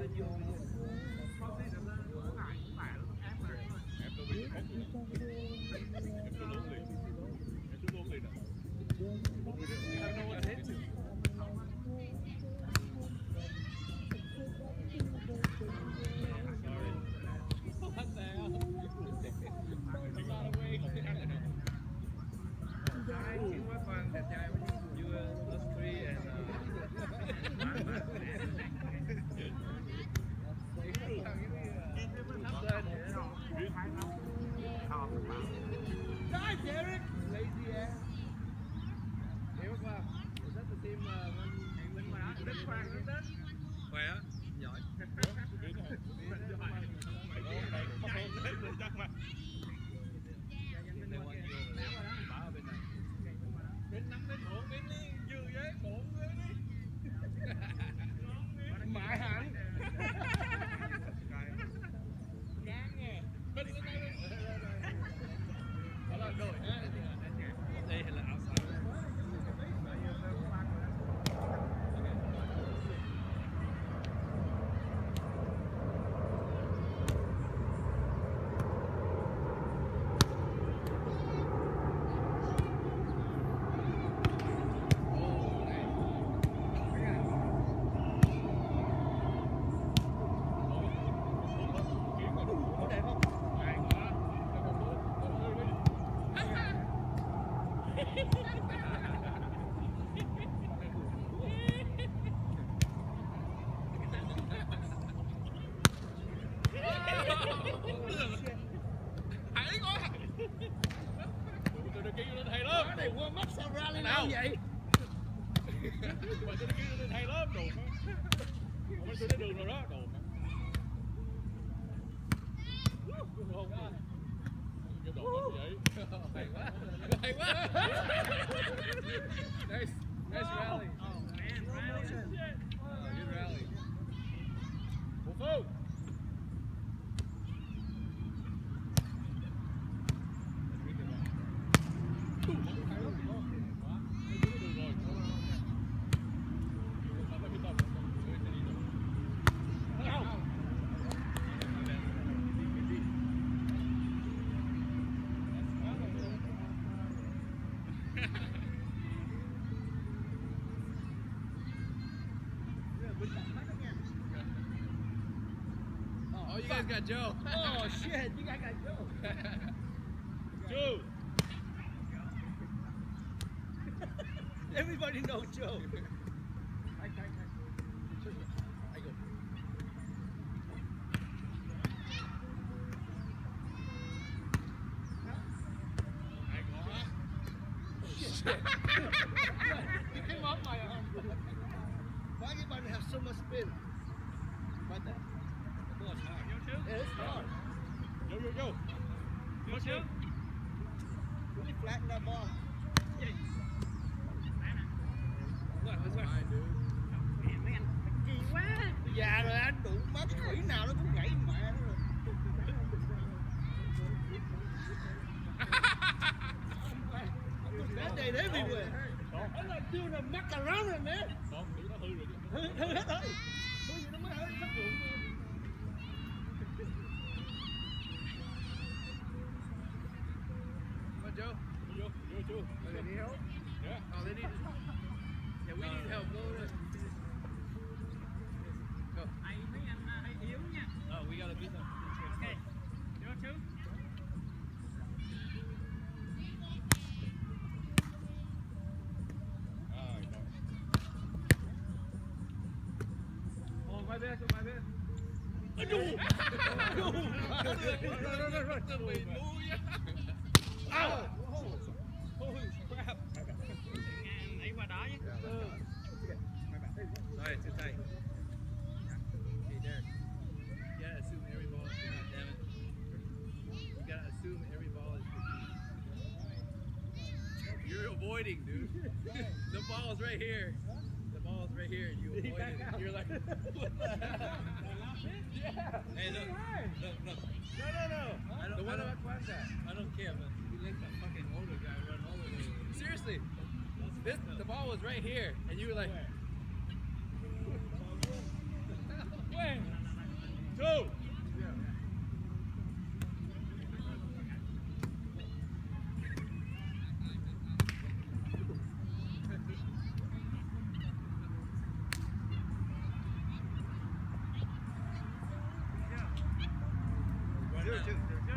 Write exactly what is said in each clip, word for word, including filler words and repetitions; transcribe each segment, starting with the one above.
Khỏe á, giỏi. Bên năm bên bốn bên đi, dư với bốn người đi. Mại hẳn. Đáng nghe. Bên bên đây bên. Đó là đổi ha. Đây là outside. Hãy có tôi được kêu lên hay lắm. Cái này qua mắt sao ra lên nào vậy? Mà tôi được kêu lên hay lắm, đồ mà. Mấy tôi đến đường rồi đó, đồ mà. Không á. Cái đồ vậy. Hay quá. Hay quá. Nice. Nice rally. Oh man, rally. Oh, good rally. Whoa. Oh, you guys got Joe. Oh shit, you guys got Joe. Joe. Everybody knows Joe. I, I, I, I go. Shit. You came off my arm. Why you about to have so much spin? What that? Yeah, it's hard. Yo, yo, yo. Yo, yo. Really flatten that ball. Look, that's right. Kỳ quá. Già rồi anh đủ má cái khỉ nào nó cũng gãy mẹ nó rồi. That ain't everywhere. That's like doing a macaroni, man. Không, nó hư rồi. Hư, hư hết rồi. Hư gì nó mới hư, sắp ruộng. Joe, Joe, Joe, Joe. Do they need help? Yeah. Oh, they need. Yeah, we need help. Go to. Go. Ai mấy anh hay yếu nha. Oh, we gotta beat them. Okay. Vô chú. Oh, my bad, my bad. No! No! Ow! Holy crap! Nãy qua đó chứ. Sorry, too tight. Hey, Derek. You gotta assume every ball is God damn it. You gotta assume every ball is You're avoiding, dude. The ball is right here. The ball is right here, and you avoid it. You're like, what the hell? Yeah. Hey, look. Look, look. No, no, no. I don't, the one I don't, I don't care, but you let that fucking older guy run all the way. Seriously. This, the ball was right here, and you were like, Where?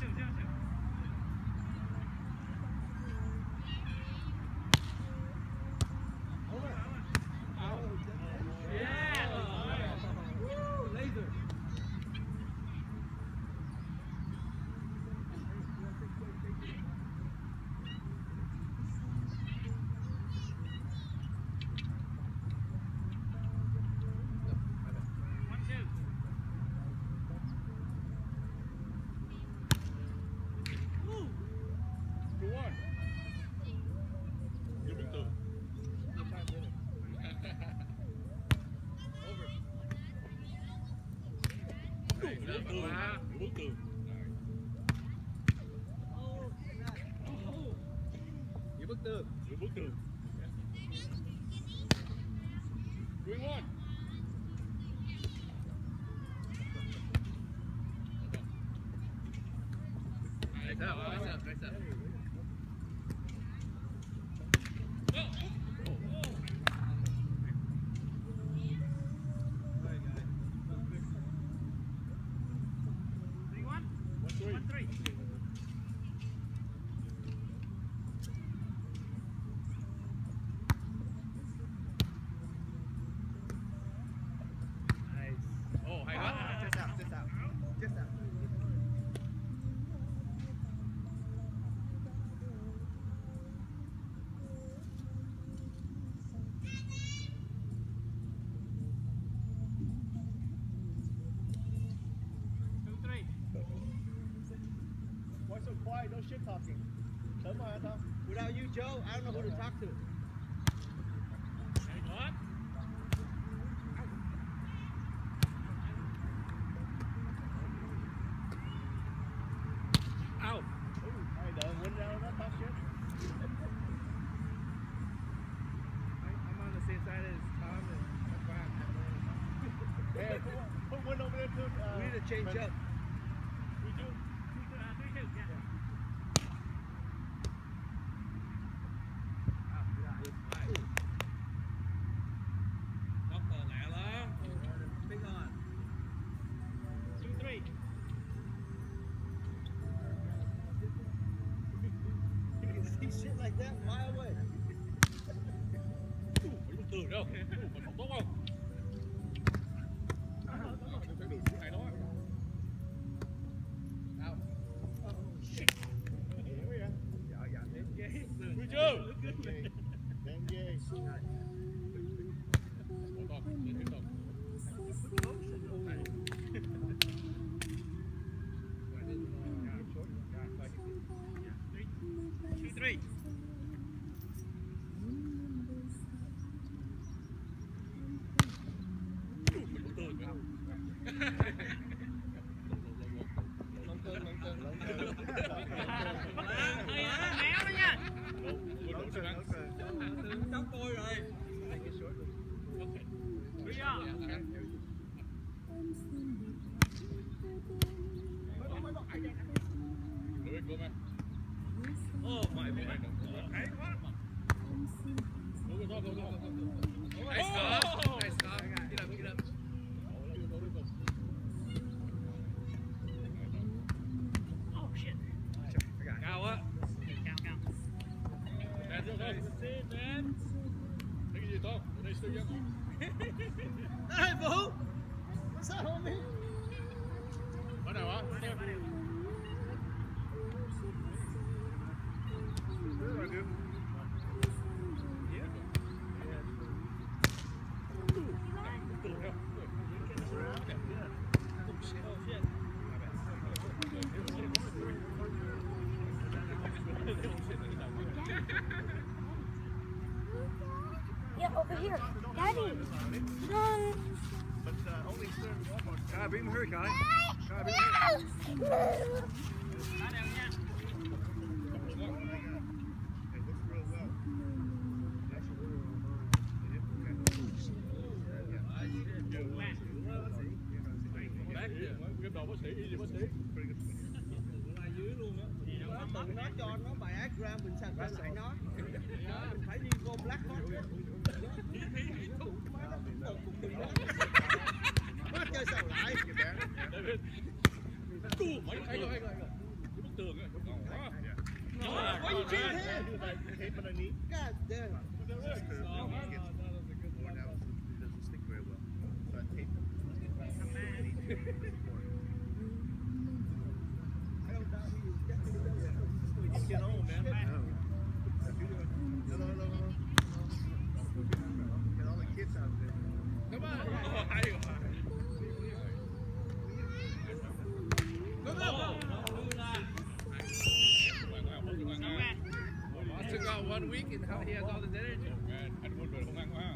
Giữa bức tường. Giữa bức tường. Green one. Nice up, nice up, nice up. Quiet, no shit talking. Come on, Tom. Without you, Joe, I don't know who to talk to. What? Ow. Ooh, I ain't done. One down, that talk shit. I'm on the same side as Tom, and that's why I'm having a Yeah, put, put one over there too. Uh, We need to change up. We do. Shit like that, mile away. Bức tường đâu? Mình không tốt không? Phải được cái này đó. Out. Oh shit. Here we are. Dạ dạ đến ghế. Good job. Then gay. Hold on, lên tiếp tục. Two, three. Lông cơn, lông cơn, lông cơn. Méo đó nha. Lông cơn, lông cơn. Tóc tôi rồi. Bây giờ. Oh my god. Hay quá. Go go go go go. Nice stop. Nice stop. Get up, get up. Oh shit. Cao á. Cao cao. Đèn vô thôi. Đèn. Thấy cái gì to? Ở đây siêu dân. Hey, boo. What's up, homie? Ở nào á? Yeah, over here. Daddy. Run. But uh, only certain Walmart. Kai, bring him here, Kai. Kai, bring him No. Đá đều nha. It looks real well. Back here. Cái đầu bác sĩ, y gì bác sĩ? Là dưới luôn á. Nó tự nó cho nó bài ác gram mình sạch ra sải nó. Mình phải đi vô black hot. Nó chơi sao lại? Cú, mấy cái rồi, mấy cái rồi. you cheated him? He was like, tape underneath. God damn. Oh, no, that was a good one. That was, it doesn't stick very well. So I taped him. I don't doubt he is definitely done that. Get on, man. No, no, no, no. Get all the kids out there. Come on. Oh, I, go, go, go. Austin got one week and how he has all this energy. Anh muốn được không ăn quá.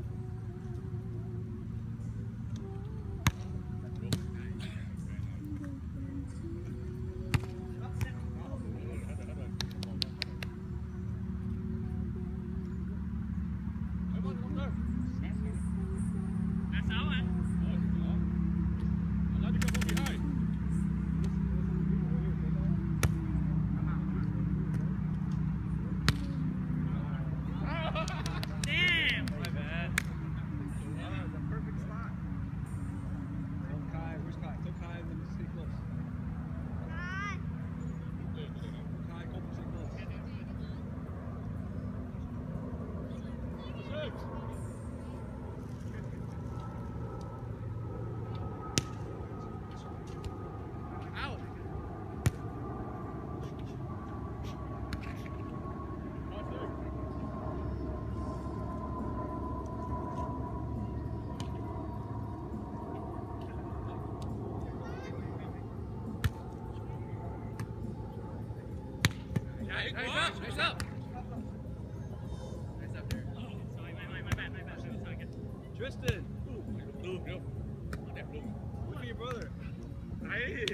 Nice up, nice up. Nice up there. Sorry, my, my, my bad, my bad. Sorry, sorry. Tristan. Blue, no. That blue. Look at your brother. Hey.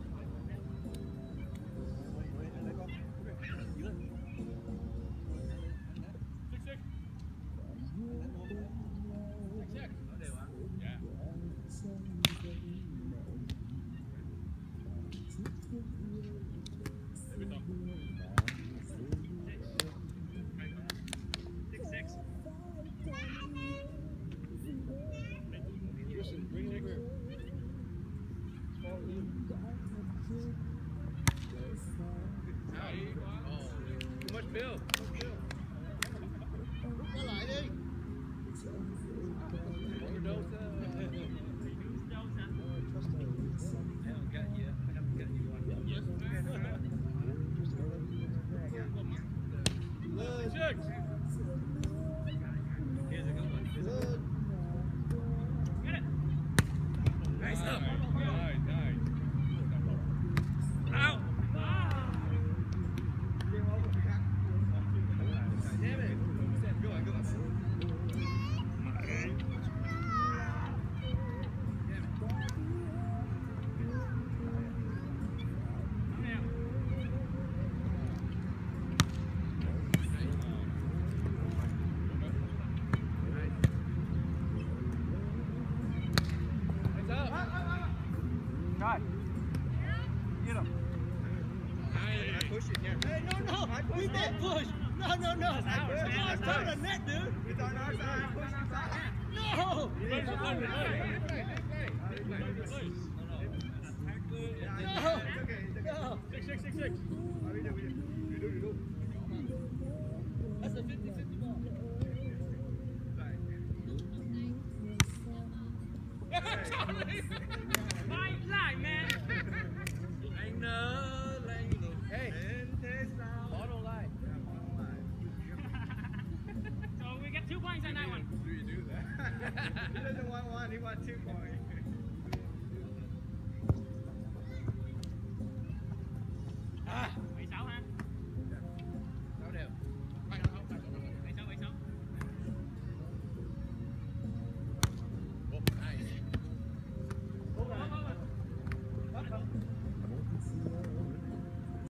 Bill. Nó lại đi. Overdose. I haven't got you. I haven't got you one. Yes. Six. Here's a good one. Good. Get it. Nice up. Nice, nice. Out. Damn it. Go on, go on. We did push. No, no, no. It's on the net, dude. It's on our side. No. No. No. Six, six, six, six. That's a fifty fifty ball. Fight line, man. Anh nỡ lạnh lùng. Hey. Ball don't lie. So we get two points on that one. Do you do that? He doesn't want one. He wants two points. Ah.